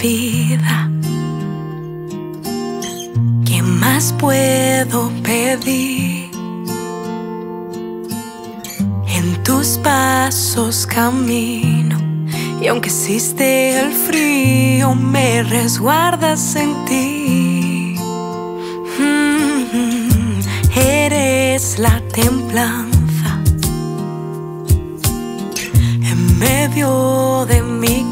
vida. ¿Qué más puedo pedir? En tus pasos camino, y aunque existe el frío, me resguardas en ti. Eres la templanza en medio de mi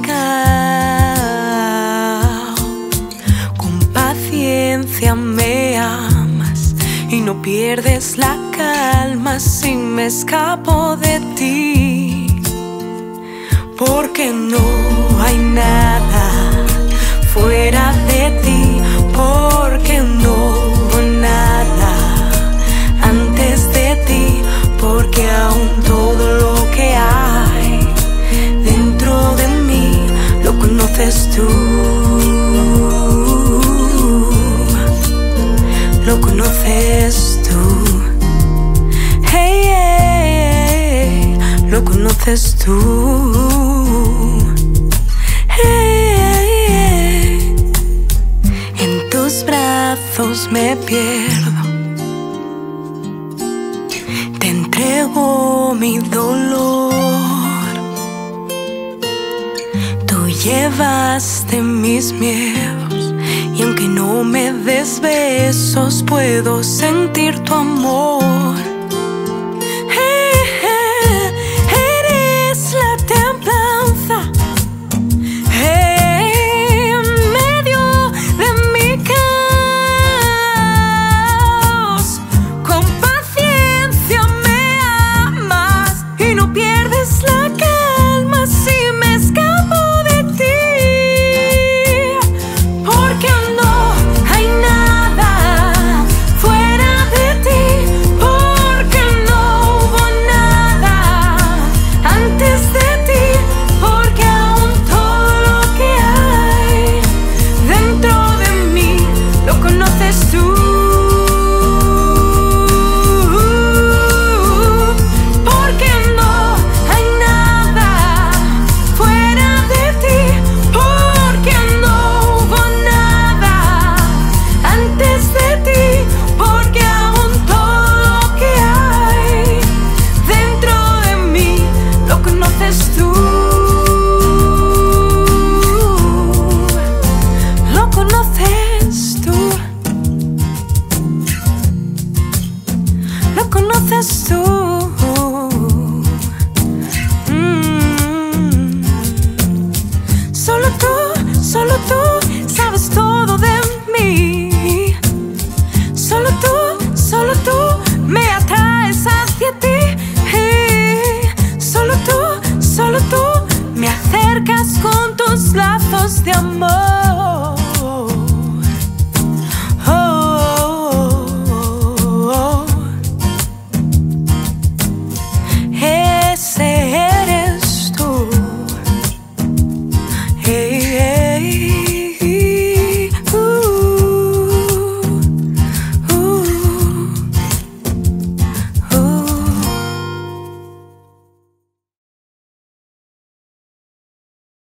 caos. Con paciencia me amas y no pierdes la calma si me escapo de ti. Porque no hay nada fuera de ti, porque no hubo nada antes de ti, porque aún todo lo que hay dentro de mí lo conoces tú, lo conoces tú. Hey, hey, lo conoces tú. En tus brazos me pierdo, te entrego mi dolor. Tú llevaste mis miedos y aunque no me des besos, puedo sentir tu amor. Lo conoces tú. Solo tú sabes todo de mí. Solo tú me atraes hacia ti. Solo tú me acercas con tus lazos de amor.